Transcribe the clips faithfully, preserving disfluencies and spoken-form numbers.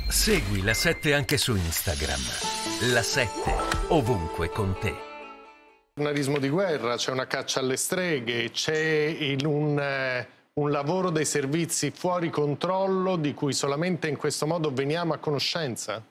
Segui La sette anche su Instagram. La sette, ovunque con te. Giornalismo di guerra, c'è una caccia alle streghe, c'è un, eh, un lavoro dei servizi fuori controllo di cui solamente in questo modo veniamo a conoscenza?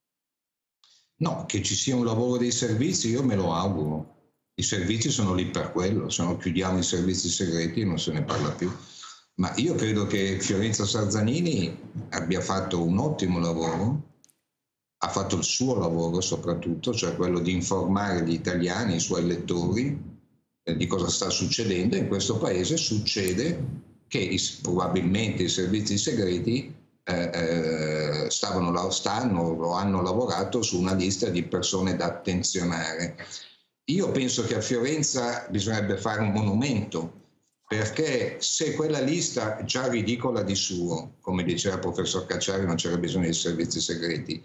No, che ci sia un lavoro dei servizi io me lo auguro. I servizi sono lì per quello, se non chiudiamo i servizi segreti non se ne parla più. Ma io credo che Fiorenza Sarzanini abbia fatto un ottimo lavoro, ha fatto il suo lavoro soprattutto, cioè quello di informare gli italiani, i suoi lettori, eh, di cosa sta succedendo. In questo paese succede che i, probabilmente i servizi segreti eh, eh, stavano, stanno o hanno lavorato su una lista di persone da attenzionare. Io penso che a Fiorenza bisognerebbe fare un monumento, perché se quella lista già ridicola di suo, come diceva il professor Cacciari, non c'era bisogno di servizi segreti,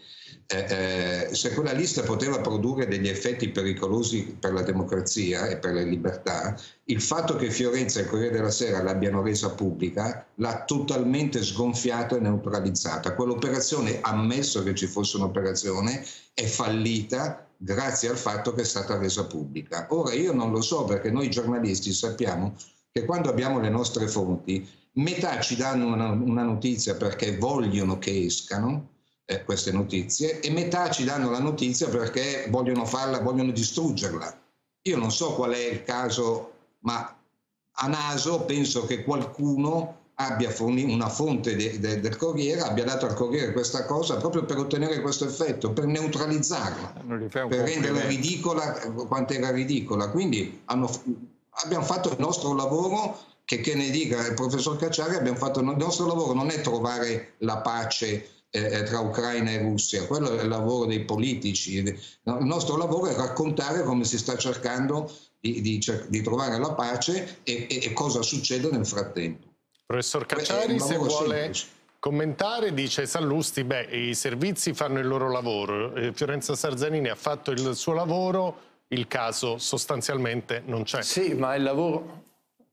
eh, eh, se quella lista poteva produrre degli effetti pericolosi per la democrazia e per le libertà, il fatto che Fiorenza e il Corriere della Sera l'abbiano resa pubblica l'ha totalmente sgonfiata e neutralizzata. Quell'operazione, ammesso che ci fosse un'operazione, è fallita grazie al fatto che è stata resa pubblica. Ora io non lo so, perché noi giornalisti sappiamo che quando abbiamo le nostre fonti, metà ci danno una, una notizia perché vogliono che escano eh, queste notizie, e metà ci danno la notizia perché vogliono farla, vogliono distruggerla. Io non so qual è il caso, ma a naso penso che qualcuno abbia fornito una fonte de, de, del Corriere, abbia dato al Corriere questa cosa proprio per ottenere questo effetto, per neutralizzarla, per renderla ridicola quanto era ridicola. Quindi hanno... abbiamo fatto il nostro lavoro, che, che ne dica il professor Cacciari, abbiamo fatto il nostro lavoro, non è trovare la pace eh, tra Ucraina e Russia, quello è il lavoro dei politici. Il nostro lavoro è raccontare come si sta cercando di, di, di trovare la pace e, e, e cosa succede nel frattempo. Professor Cacciari, se vuole semplice. commentare, dice Sallusti, beh, i servizi fanno il loro lavoro, eh, Fiorenza Sarzanini ha fatto il suo lavoro, il caso sostanzialmente non c'è. Sì, ma il lavoro...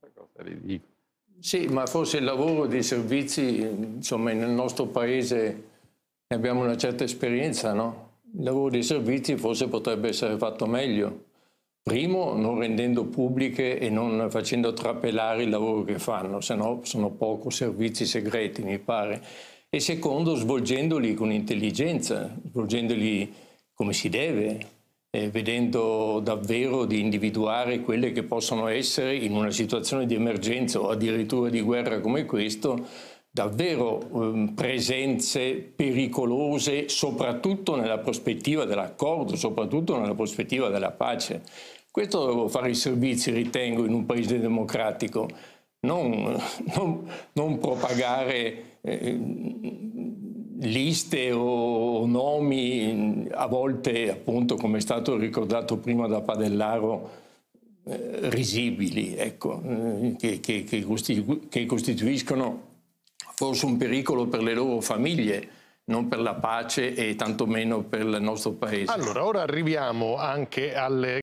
Sì, ma forse il lavoro dei servizi, insomma, nel nostro paese ne abbiamo una certa esperienza, no? Il lavoro dei servizi forse potrebbe essere fatto meglio. Primo, non rendendo pubbliche e non facendo trapelare il lavoro che fanno, se no sono poco servizi segreti, mi pare. E secondo, svolgendoli con intelligenza, svolgendoli come si deve, Eh, vedendo davvero di individuare quelle che possono essere, in una situazione di emergenza o addirittura di guerra come questo, davvero eh, presenze pericolose, soprattutto nella prospettiva dell'accordo, soprattutto nella prospettiva della pace. Questo devono fare i servizi, ritengo, in un paese democratico, non, non, non propagare eh, liste o nomi, a volte, appunto, come è stato ricordato prima da Padellaro, eh, risibili, ecco, eh, che, che, che, costitu che costituiscono forse un pericolo per le loro famiglie, non per la pace e tantomeno per il nostro paese. Allora, ora arriviamo anche alle